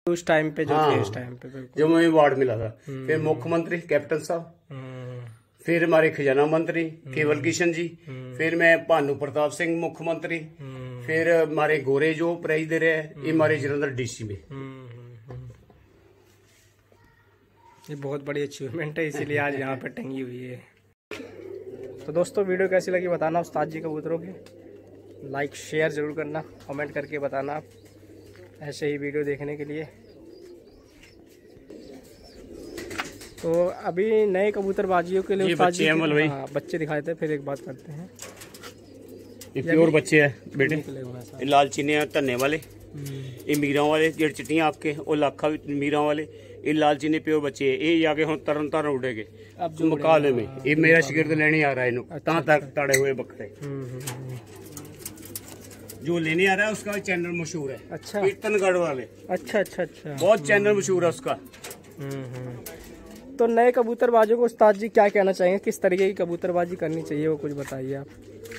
उस टाइम पे जो थे, उस टाइम पे जो मुझे अवार्ड मिला था। फिर मुख्यमंत्री कैप्टन साहब, फिर हमारे खजाना मंत्री केवल किशन जी, फिर मैं भानु प्रताप सिंह मुख्यमंत्री, फिर हमारे गोरे जो प्राइज दे रहे हैं, ये हमारे जलंधर डीसी में। ये बहुत बड़ी अचीवमेंट है, इसीलिए आज यहाँ पे टंगी हुई है। तो दोस्तों वीडियो कैसी लगी बताना उस्ताद जी कबूतरों की, लाइक शेयर ज़रूर करना, कमेंट करके बताना आप ऐसे ही वीडियो देखने के लिए। तो अभी नए कबूतरबाजियों के लिए उस्ताद जी बच्चे दिखाए थे, फिर एक बात करते हैं। ये प्योर बच्चे हैं बेटे, लाल चीने धन्ने वाले, ये मीरा वाले जेड़ चिट्टियां आपके और लाखा मीरा वाले, ये लाल चीने प्योर बच्चे है। ये जाके हम तरन तारण उड़ेगे मुकाबले में। ये मेरा शिगिर्द लेने आ रहा है इन्हों तक ताड़े हुए बकरे जो लेने आ रहा है, उसका चैनल मशहूर है। अच्छा, कीर्तनगढ़ वाले। अच्छा अच्छा अच्छा, बहुत चैनल मशहूर है उसका। तो नए कबूतरबाजों को उस्ताद जी क्या कहना चाहेंगे, किस तरीके की कबूतरबाजी करनी चाहिए, वो कुछ बताइए आप।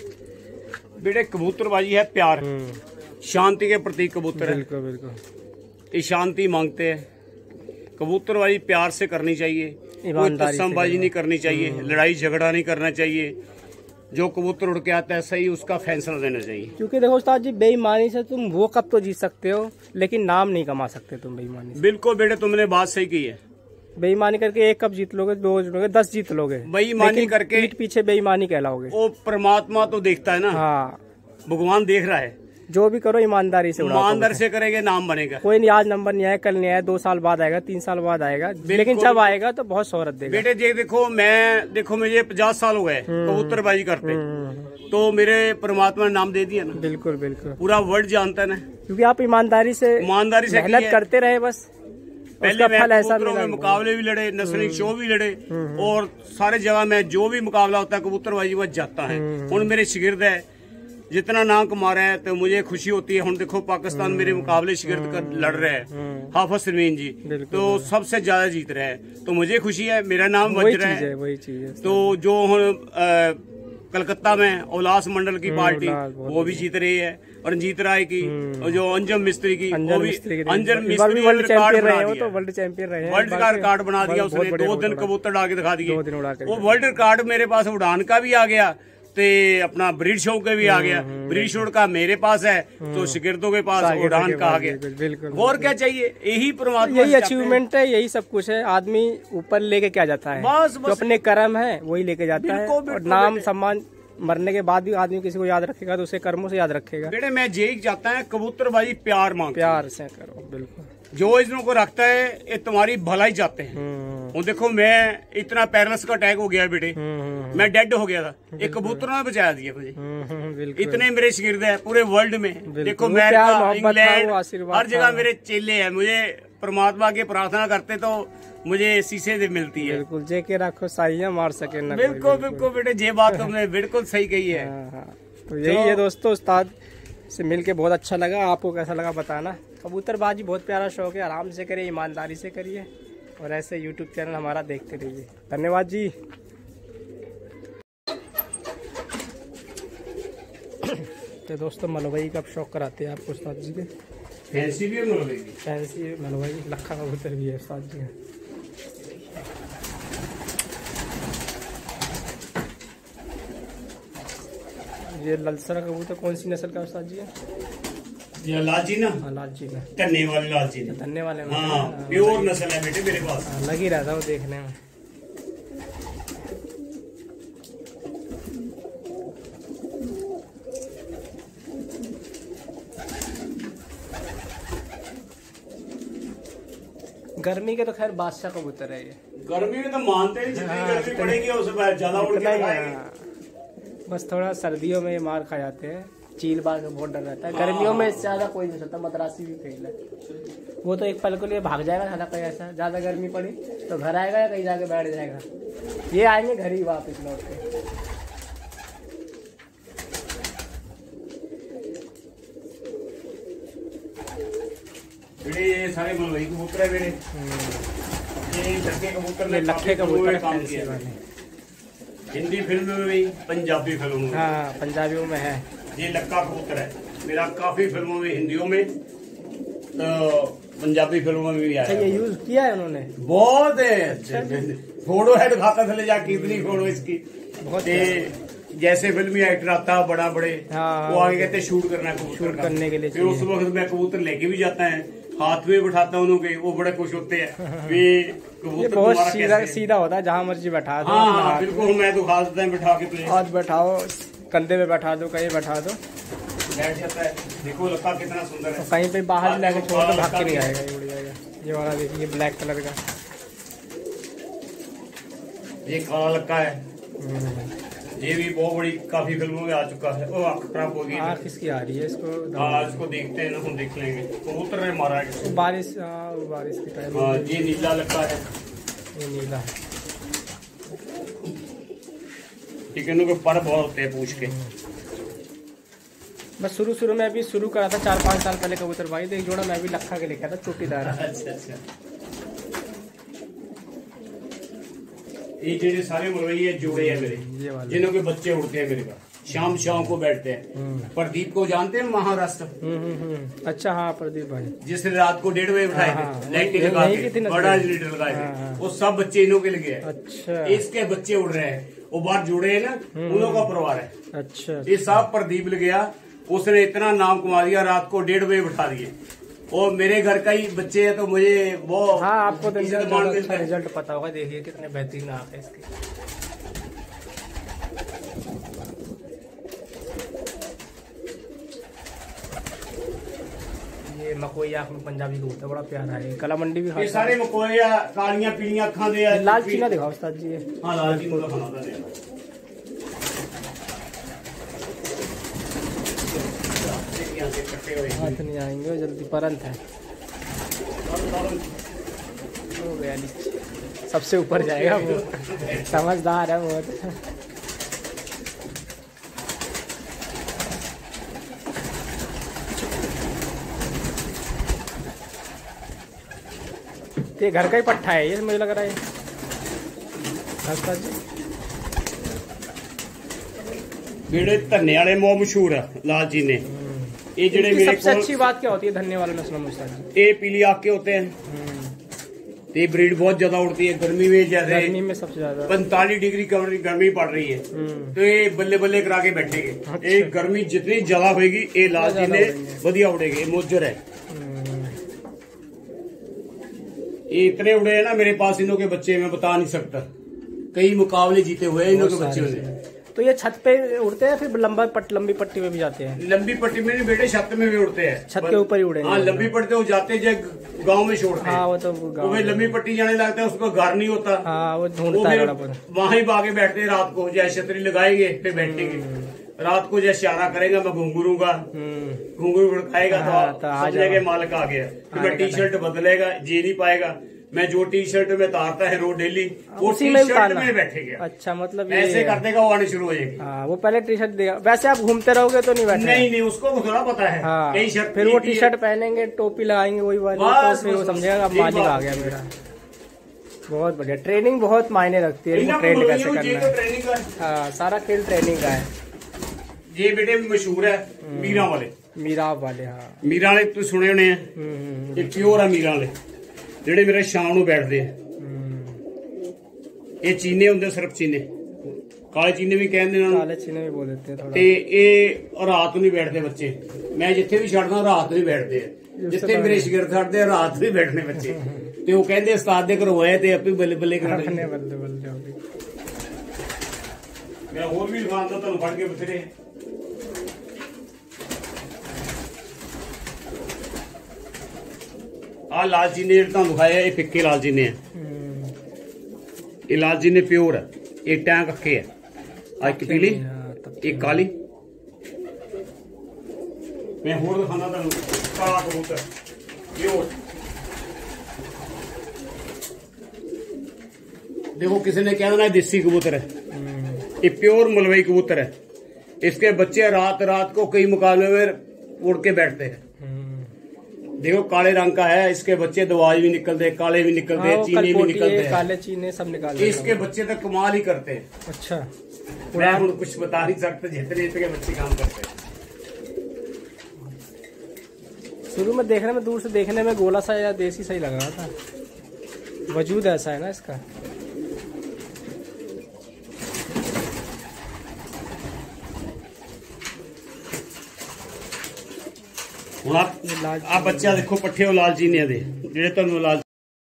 बेटे कबूतरबाजी है प्यार, शांति के प्रतीक कबूतर है। बिल्कुल बिल्कुल, ये शांति मांगते हैं। कबूतरबाजी प्यार से करनी चाहिए, कोई तस्मबाजी नहीं करनी चाहिए, लड़ाई झगड़ा नहीं करना चाहिए। जो कबूतर उड़ के आता है सही उसका फैसला देना चाहिए। क्योंकि देखो उस्ताद जी, बेईमानी से तुम वो कप तो जीत सकते हो, लेकिन नाम नहीं कमा सकते तुम बेईमानी से। बिल्कुल बेटे, तुमने बात सही की है। बेईमानी करके 1 कप जीत लोगे, 2 जीत लोगे, 10 जीत लोगे, बेईमानी करके पीठ पीछे बेईमानी कहलाओगे। वो परमात्मा तो देखता है ना। हाँ, भगवान देख रहा है। जो भी करो ईमानदारी से, ईमानदारी से करेंगे नाम बनेगा। कोई नहीं, आज नंबर नहीं आया, कल नहीं आया, 2 साल बाद आएगा, 3 साल बाद आएगा, लेकिन जब आएगा तो बहुत शोहरत देगा। बेटे देखो मुझे 50 साल हो गए कबूतरबाजी करते, तो मेरे परमात्मा ने नाम दे दिया ना। बिल्कुल बिल्कुल, पूरा वर्ल्ड जानता है ना, क्योंकि आप ईमानदारी से मेहनत करते रहे बस। पहले मैं कबूतरों में मुकाबले भी लड़े, नस्लिंग शो भी लड़े, और सारे जगह में जो भी मुकाबला होता है कबूतरबाजी वह जाता है। हुण मेरे शिगिर्द है, जितना नाम कमा रहे हैं तो मुझे खुशी होती है। हुण देखो पाकिस्तान मेरे मुकाबले शिगिर्द कर लड़ रहे हैं, हाफिज सलमीन जी, तो सबसे ज्यादा जीत रहे हैं, तो मुझे खुशी है, मेरा नाम बज रहा है। वही चीज है। तो जो कलकत्ता में उल्लास मंडल की पार्टी वो भी जीत रही है, और रंजीत राय की, और जो अंजम मिस्त्री की, वो भी अंजम मिस्त्री वर्ल्ड चैंपियन रहे हैं, तो वर्ल्ड चैंपियन रहे हैं, वर्ल्ड का रिकॉर्ड बना दिया उसने। 2 दिन कबूतर उड़ा के दिखा दिए। वो वर्ल्ड रिकॉर्ड मेरे पास उड़ान का भी आ गया, तो अपना ब्रीड शो का भी आ गया। ब्रीड शो का मेरे पास है, तो शिगिर्दों के पास उड़ान का आ गया। बिल्कुल, और क्या चाहिए, यही परमात्मा, यही अचीवमेंट है, यही सब कुछ है। आदमी ऊपर लेके क्या जाता है, जो अपने कर्म है वही लेके जाता है। और नाम सम्मान मरने के बाद भी आदमी किसी को याद रखेगा तो उसे कर्मों से याद रखेगा। बेटे मैं यही चाहता है, कबूतरबाजी प्यार मांगता है, प्यार से करो। बिल्कुल, जो इन को रखता है ये तुम्हारी भलाई चाहते हैं। वो देखो मैं इतना पैरालिसिस का अटैक हो गया बेटे, मैं डेड हो गया था, एक कबूतरों ने बचा दिया मुझे। इतने मेरे शिगिर्द है पूरे वर्ल्ड में। देखो अमेरिका, इंग्लैंड, हर जगह मेरे चेले हैं। मुझे परमात्मा की प्रार्थना करते तो मुझे शीशे से मिलती है। बिल्कुल, जेके रखो साइया मार सके ना। बिल्कुल बिल्कुल बेटे, ये बात तुमने बिल्कुल सही कही है। तो यही है दोस्तों, उस्ताद से मिलके बहुत अच्छा लगा। आपको कैसा लगा बताना। कबूतरबाजी बहुत प्यारा शौक है, आराम से करिए, ईमानदारी से करिए, और ऐसे यूट्यूब चैनल हमारा देखते रहिए। धन्यवाद जी। तो दोस्तों मलवई का शौक कराते हैं आपको उस्ताद जी के। फैंसी भी है मलवई, फैंसी मलवई, लखा कबूतर भी है उस्ताद जी। ये ललसरा कबूतर कौन सी नस्ल का उस्ताद जी है? ये लाल जी ना, लाल जी का, धन्ने वाले लाल जी, धन्ने वाले, प्योर नस्ल है बेटे मेरे पास। लग ही रहा था वो देखने में। गर्मी के तो खैर बादशाह कबूतर है ये। गर्मी में तो मानते हैं, जितनी गर्मी पड़ेगी उससे ज्यादा उड़ के खाएंगे। बस थोड़ा सर्दियों में ये मार खा जाते हैं, चील बार का बहुत डर रहता है। गर्मियों में इससे ज्यादा कोई नहीं सकता, मद्रासी भी फेल है। वो तो एक पल के लिए भाग जाएगा, खाना कहीं ऐसा ज्यादा गर्मी पड़ी तो घर आएगा या कहीं जाके बैठ जाएगा। ये आएंगे घर ही वापस लौट के। ये सारे मलवई कबूतर है मेरे। ये लखे कबूतर काम किया हिंदी फिल्म में भी, पंजाबी फिल्मों में। हाँ, पंजाबियों में है। ये लक्का कबूतर है मेरा, काफी फिल्मों में, हिंदियों में, तो पंजाबी फिल्मों में भी अच्छा, आया। ये यूज किया है उन्होंने? बहुत है, फोटो है दिखाता चले जा कितनी फोटो इसकी। बहुत जैसे फिल्मी एक्टर आता है बड़ा बड़े, हाँ, वो आगे कहते हैं शूट करना है, शूट करने के लिए फिर उस वक्त मैं कबूतर लेके भी जाता है, हाथ में बिठाता हूँ उनके, वो बड़े खुश होते हैं। ये कबूतर बहुत तुम्हारा सीधा होता है, जहाँ मर्जी बैठा दो। हाँ बिल्कुल, मैं तो खास देता है बिठा के प्लेस हाथ बैठाओ, कंधे पे बैठा दो, कहीं बैठा दो, बैठ जाता है। देखो लक्का कितना सुंदर है। कहीं पे बाहर लेके छोड़ तो भाग के नहीं आएगा, ये उड़ जाएगा। ये वाला देखिए ब्लैक कलर का, ये काला लक्का है, ये भी बहुत बड़ी काफी फिल्मों में आ चुका है। ओ आँख खराब हो गई, आँख किसकी आ रही है? इसको हाँ इसको देखते हैं ना, हम देख लेंगे। कबूतर ने मारा है बारिश, बारिश की टाइम। हाँ, ये नीला लक्का है, ये नीला है। चिकनों के पर बहुत होते हैं पूछ के। बस शुरू में अभी शुरू करा था 4-5 साल पहले कबूतर भाई, तो एक जोड़ा मैं भी लखा के लेके था, चोटीदार। अच्छा ये जेडे सारे मुरवैये जोड़े हैं मेरे, जिन्हों के बच्चे उड़ते हैं मेरे पास, शाम को बैठते हैं। प्रदीप को जानते हैं, महाराष्ट्र। अच्छा हाँ, प्रदीप भाई, जिसने रात को 1:30 बजे उठाए थे, लाइटें लगा के, बड़ा जनरेटर लगाए थे, वो सब बच्चे इन्हों के लगे हैं। अच्छा, इसके बच्चे उड़ रहे हैं, वो बाहर जुड़े हैं ना, उन्हों का परिवार है। अच्छा, ये सब प्रदीप लग गया, उसने इतना नाम कमा दिया, रात को 1:30 बजे उठा दिए। और मेरे घर का ही बच्चे है, तो मुझे वो हाँ आपको तो अच्छा रिजल्ट पता होगा। देखिए कितने बेहतरीन आँख है इसकी। ये मकोई आँख में पंजाबी कबूतर बड़ा प्यारा है, कला मंडी भी ये सारे मकोया कालियां पीलियां अखा दे। लाल चीना दिखाओ उस्ताद जी। हाँ लाल चीना का खाना था। हाथ नहीं आएंगे जल्दी, परंत है। सबसे ऊपर जाएगा वो, समझदार है बहुत। ये घर का ही पट्ठा है ये, मुझे लग रहा है। बेड़े धन्ने वाले बहुत मशहूर है लाल जी ने। ये जेडे मेरे सबसे अच्छी बात क्या होती है धन्ने वाले नस्लों में? ये पीली आँख के होते हैं, ये ब्रीड बहुत ज्यादा उड़ती है गर्मी में। जैसे गर्मी में सबसे ज्यादा 45 डिग्री गर्मी पड़ रही है, तो ये बल्ले बल्ले करा के बैठेंगे। अच्छा। ये गर्मी जितनी ज्यादा होगी, ये लाल जी ने बढ़िया उड़ेंगे। मोजर है, ये इतने उड़े हैं ना मेरे पास, इन्हों के बच्चे मैं बता नहीं सकता, कई मुकाबले जीते हुए हैं इन्हों के बच्चे ने। तो ये छत पे उड़ते हैं, फिर लंबी पट्टी में भी जाते हैं? लंबी पट्टी में नहीं बेटे, छत में भी उड़ते हैं, छत के ऊपर ही उड़ेंगे। हाँ लंबी पट्टी वो जाते जो गाँव में छोड़ते हैं। हाँ वो तो वो भाई लंबी पट्टी जाने लगता है, उसको घर नहीं होता। हाँ वो ढूंढता है, वहां ही भागे बैठते हैं रात को, जैसे छतरी लगाएंगे फिर बैठेंगे। रात को जैसे इशारा करेगा मैं घुंघरूंगा, घुंघरू भड़काएगा तो समझने के मालिक आ गया। फिर मैं टी शर्ट बदलेगा, जी नहीं पाएगा। मैं जो टी शर्ट में तारता है रोज डेली, वो टी शर्ट में बैठेगा। अच्छा, मतलब ऐसे कर देगा, वो आने शुरू हो जाएगी। हाँ, वो पहले टी शर्ट देगा। वैसे आप घूमते रहोगे तो नहीं बैठे? नहीं उसको थोड़ा पता है। हाँ, कई शर्ट फिर वो टी शर्ट पहनेंगे, टोपी लगाएंगे वही वाली, तो फिर वो समझेगा अब मालिक आ गया मेरा। बहुत बढ़िया। ट्रेनिंग बहुत मायने रखती है, इनको ट्रेन कैसे करना है। हाँ, सारा खेल ट्रेनिंग का है। ये बेटे मशहूर है मीरा वाले। मीरा वाले, हाँ मीरा वाले तो सुने होने हैं। ये प्योर है मीरा वाले, ਜਿਹੜੇ ਮੇਰੇ ਸ਼ਾਮ ਨੂੰ ਬੈਠਦੇ ਆ। ਇਹ ਚੀਨੇ ਹੁੰਦੇ, ਸਿਰਫ ਚੀਨੇ, ਕਾਲੇ ਚੀਨੇ ਵੀ ਕਹਿੰਦੇ ਨੇ, ਕਾਲੇ ਚੀਨੇ ਵੀ ਬੋਲ ਦਿੱਤੇ ਥੋੜਾ। ਤੇ ਇਹ ਰਾਤ ਨੂੰ ਨਹੀਂ ਬੈਠਦੇ ਬੱਚੇ। ਮੈਂ ਜਿੱਥੇ ਵੀ ਛੱਡਦਾ ਰਾਤ ਨੂੰ ਹੀ ਬੈਠਦੇ ਆ, ਜਿੱਥੇ ਮੇਰੇ ਸ਼ਾਗਿਰਦ ਛੱਡਦੇ ਆ ਰਾਤ ਨੂੰ ਹੀ ਬੈਠਣੇ ਬੱਚੇ। ਤੇ ਉਹ ਕਹਿੰਦੇ ਉਸਤਾਦ ਦੇ ਘਰੋਂ ਆਏ ਤੇ ਆਪੇ ਬੱਲੇ ਬੱਲੇ ਕਰਾਣੇ। ਬੱਲੇ ਬੱਲੇ ਹੋ ਗਈ। ਮੈਂ ਹੋਰ ਵੀ ਦਿਖਾਉਣ ਦਾ ਤੁਹਾਨੂੰ ਫੜ ਕੇ ਬਥੇਰੇ। ਆ ਲਾਲ ਚੀਨੇ ਜਿਹੜੇ ਤੁਹਾਨੂੰ ਦਿਖਾਇਆ, ਇਹ ਫਿੱਕੇ ਲਾਲ ਚੀਨੇ ਆ। ਇਹ ਲਾਲ ਚੀਨੇ ਪਿਓਰ ਹੈ, ਇਹ ਟੈਂਕ ਅੱਖੇ ਹੈ। ਆ ਇੱਕ ਪੀਲੀ, ਇੱਕ ਕਾਲੀ। ਮੈਂ ਹੋਰ ਦਿਖਾਣਾ ਤੁਹਾਨੂੰ ਕਾਲਾ ਕਬੂਤਰ ਪਿਓਰ। देखो किसी ने कह देना देसी कबूतर है, ये प्योर मलवई कबूतर है। इसके बच्चे रात रात को कई मुकाबले में उड़ के बैठते हैं। देखो काले रंग का है, इसके बच्चे दवाई भी निकलते हैं, काले भी निकलते हैं, चीनी भी निकलते हैं, काले चीने सब निकालते। इसके बच्चे तो कमाल ही करते हैं। अच्छा, मैं कुछ बता नहीं सकता, जितने इसके बच्चे काम करते हैं। शुरू में देखने में, दूर से देखने में गोला सा या देसी सही लग रहा था, वजूद ऐसा है ना इसका। ਹੁਣ ਆ ਬੱਚਾ ਦੇਖੋ ਪੱਠੇ ਉਹ ਲਾਲ ਚੀਨੇ ਦੇ ਜਿਹੜੇ ਤੁਹਾਨੂੰ ਲਾਲ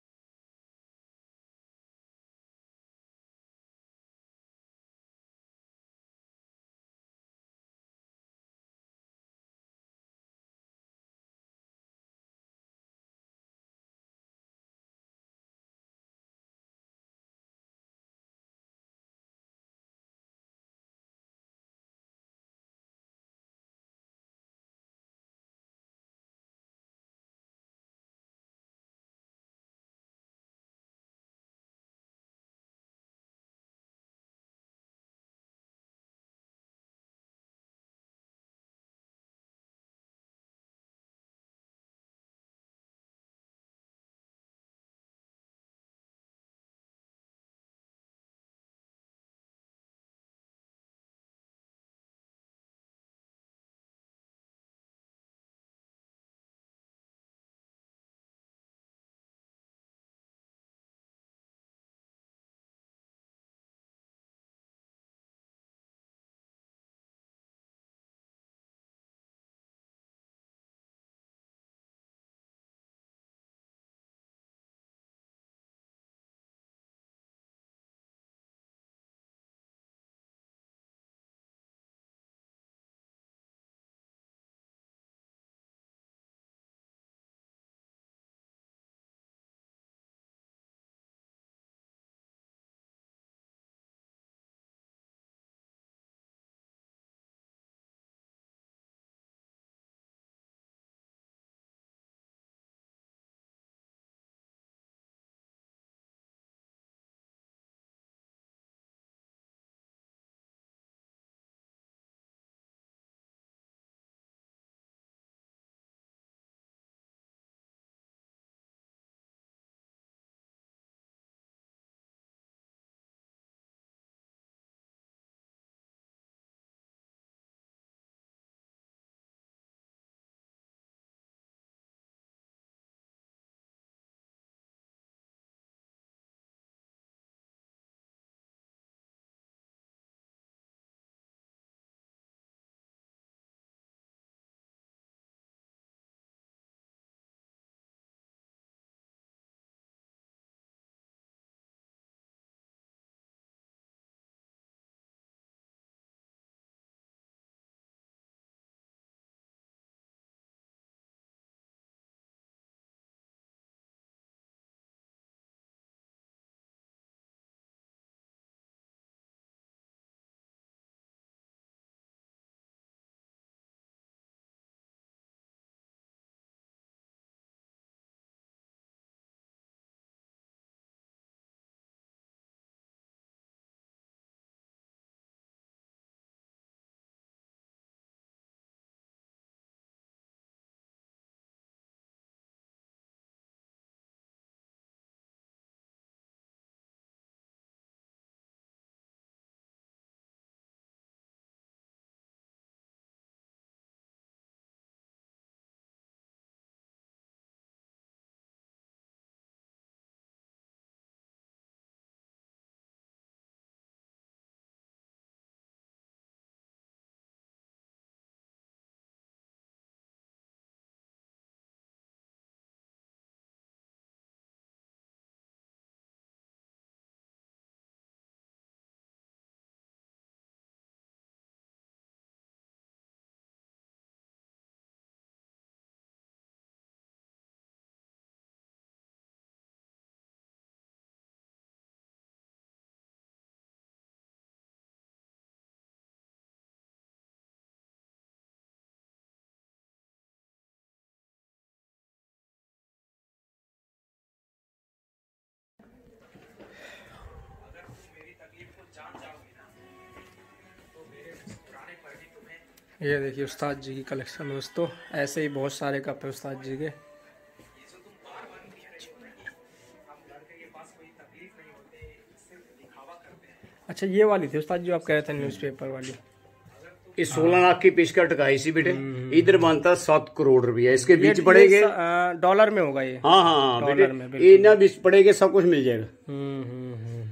ये देखिए उस्ताद जी की कलेक्शन दोस्तों, ऐसे ही बहुत सारे कप है उस्ताद जी के। अच्छा ये वाली थी उस्ताद जी आप कह रहे थे न्यूज़पेपर वाली? ये 16 लाख की पेशकश टकाई सी बेटे। इधर बनता 7 करोड़ रुपया, इसके बीच पड़ेगे डॉलर में होगा ये। हाँ हाँ डॉलर में बेटे, ये ना बीच पड़ेगे, सब कुछ मिल जाएगा।